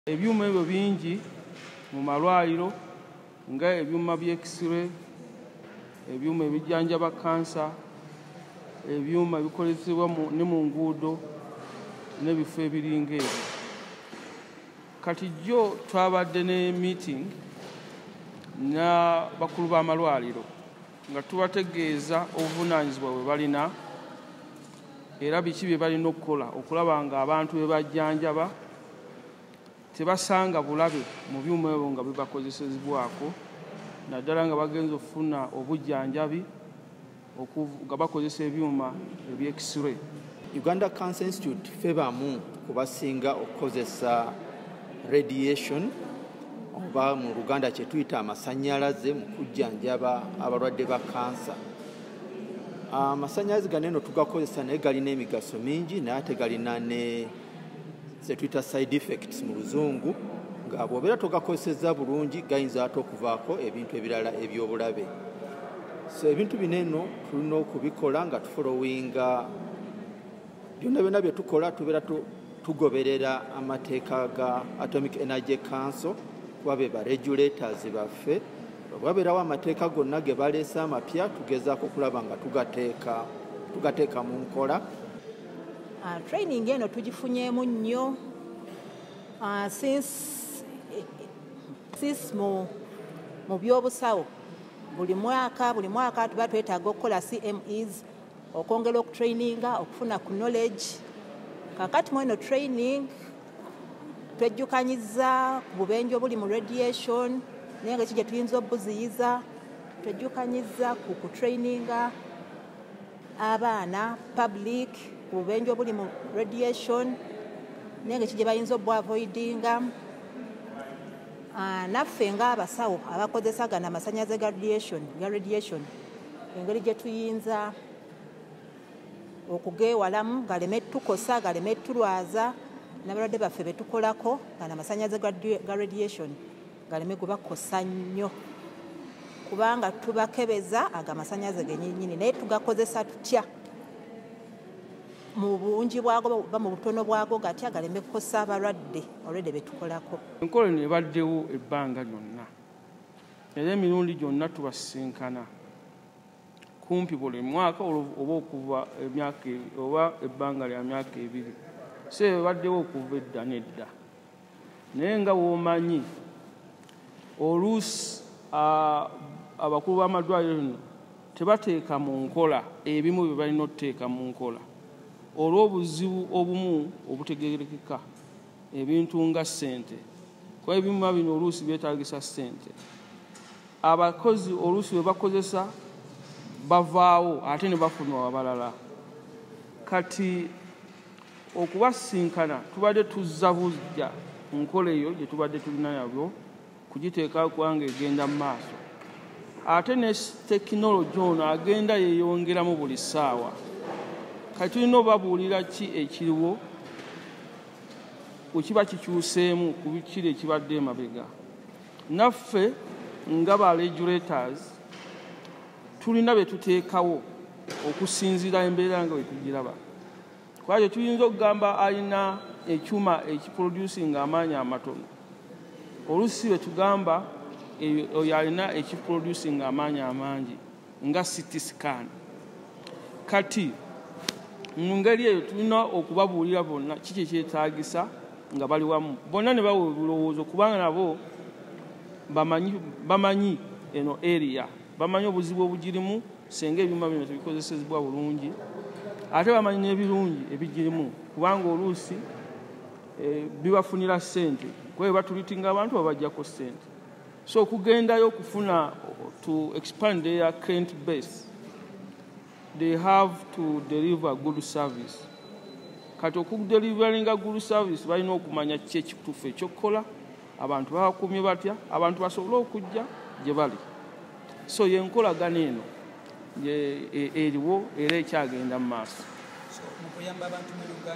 Ebyuma ebyo bingi mu malwaliro nga ebyuma by'X-ray, ebyuma ebijjanjaba kansa, ebyuma ebikozesebwa ne mu nguudo n'ebifo ebiringa ebyo. Kati jjo twabadde ne meeting n'abakulu b'amalwaliro nga tubategeeza obuvunaanyizibwa bwe balina era biki bye balina okukola okulaba nga abantu be bajjanjaba tebasanga bulabe mu byuma ebyo nga bibakozesezebwako naddala nga bagenza okufuna obujjanjabi nga bakozesa ebyuma eby'X-ray. Uganda Cancer Institute ffe bamu ku basinga okukozesa radiation oba mu Luganda kye tuyita amasannyalaze mu kujjanjaba abalwadde ba kansa. Amasannyalaze gano eno tugakozesa naye galina emigaso mingi naye ate galina ne ze tuyita side effects mu Luzungu nga bw'obeera togakozesezza bulungi gayinza ate okuvaako ebintu ebirala eby'obulabe. So ebintu bino eno tulina okubikola nga tufolowinga byonna bye tukola tubeera tugoberera amateeka ga Atomic Energy Council kuba be ba regulators baffe. Bwabeerawo amateeka gonna ge baleese amapya tugezaako okulaba nga tugateeka mu nkola. Training eno tugifunyeemu nnyo since mu by'obusawo buli mwaka tuba twetaaga okukola CMEs okwongera okutraininga okufuna ku knowledge. Kakati mu eno training twejjukanyiza ku bubenje obuli mu radiation naye nga kije tuyinza obuziyiza, twejjukanyiza ku kutraininga abaana public ku bubenje obuli mu radiation naye nga kije bayinza obwavoidinga. Naffe ng'abasawo abakozesa gano amasannyalaze ga radiation engeri gye tuyinza okugeewalamu galeme tukosa galeme tulwaza n'abalwadde baffe be tukolako gano amasannyalaze ga radiation galeme kubakosa nnyo kubanga tubakebeza ago amasannyalaze gennyini naye tugakozesa tutya mu bungi bwago oba mu butono bwago gatya galeme kukosa abalwadde olwedde be tukolako. Enkola eno ebaddewo ebbanga lyonna era emirundi gyonna tubasinkana kumpi buli mwaka oba okuva emyaka oba ebbanga lya myaka ebiri so ebaddewo okuva edda nedda naye nga w'omanyi oluusi abakulu b'amalwaliro tebateeka mu nkola ebimu bye balina okuteeka mu nkola olw'obuzibu obumu obutegeerekeka ebintu nga ssente kuba ebyuma bino oluusi byetaagisa ssente. Abakozi oluusi bwe bakozesa bavaawo ate ne bafunwa abalala. Kati okubasinkana tubadde tuzza bujja nkola eyo gye tubadde tulina yabyo kugiteeka kubanga egenda mu maaso ate ne tekinologi ono agenda yeeyongeramu buli ssaawa. Kati tulina obabuulira ki ekiriwo wekiba kikyuseemu ku kiri ekibadde emabega. Naffe nga ba regulators tulina bye tuteekawo okusinziira embeera nga bwe tugiraba. Kubanga tuyinza okugamba alina ekyuma ekiproducinga amaanyi amatono oluusi bwe tugamba oyo alina ekiproducinga amaanyi amangi nga CT scan. Kati mu ngeri eyo tulina okubabuulira bonna kiki ekyetaagisa nga bali wamu bonna ne bawa ebirowoozo kubanga nabo bamanyi eno area bamanyi obuzibu obugirimu singa ebyuma bino tebikozesezebwa bulungi ate bamanyi n'ebirungi ebigirimu kubanga oluusi bibafunira ssente kuba batulitinga abantu babajjako ssente. So okugendayo okufuna to expand their client base they have to deliver good service. Kati okudelivaringa good service balina okumanya ki ekituufu ekyokukola abantu babakumye batya abantu basobole okujja gye bali. So yenkolagana eno eriwo era ekyagenda mu maaso.